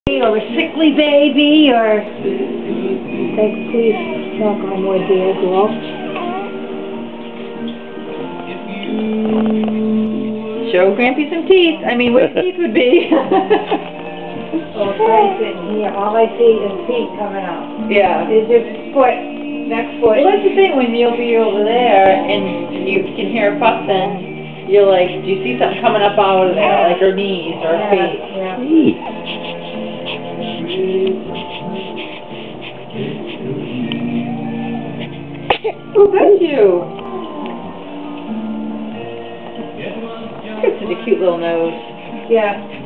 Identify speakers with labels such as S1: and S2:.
S1: Or a sickly baby, or... Thanks, please knock on wood, dear girl.
S2: Show Grampy some teeth. I mean, what his teeth would be.
S1: Oh, Frank's sitting here. All I see is feet coming out.
S2: Yeah.
S1: It's just foot, next foot.
S2: Well, that's the thing, when you'll be over there and you can hear fussing, you're like, do you see something coming up out of there, like her knees or her feet?
S1: Yeah.
S2: Oh, bless you. It's such a cute little nose.
S1: Yeah.